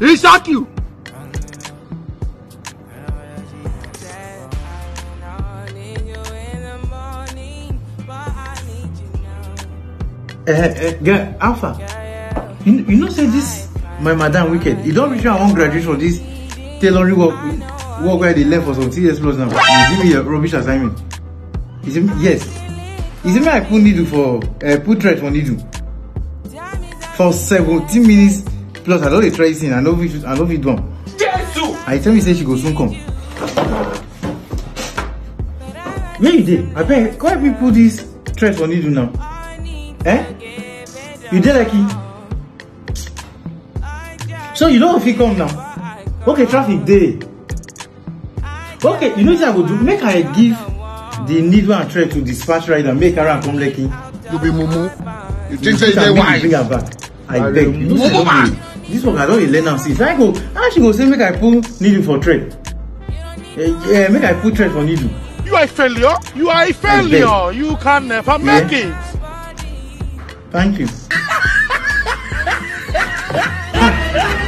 He shock you. Girl, Alpha. You know, say this, my madam wicked. You don't reach your own graduate for this tailoring work where they left for some 2 years plus now. You give me a rubbish assignment. Yes. Is it me I put needle for, put thread for needle? For 17 minutes plus, I don't try this thing, I know if it done. I tell me say she go soon come. Where you did? I bet, why people put this thread for needle now? Eh? You did like it? So you know if he come now? Okay, traffic day. Okay, you know what I will do? Make I give the needle and thread to dispatch rider, make her and come Lekki. You be mumu. You think say they wise? Bring her back. I beg you. You know, man. This one I don't learn and see. If I go, how she go say make I put needle for thread? Yeah, make I put thread for needle. You are a failure. You are a failure. You can never make it. Thank you.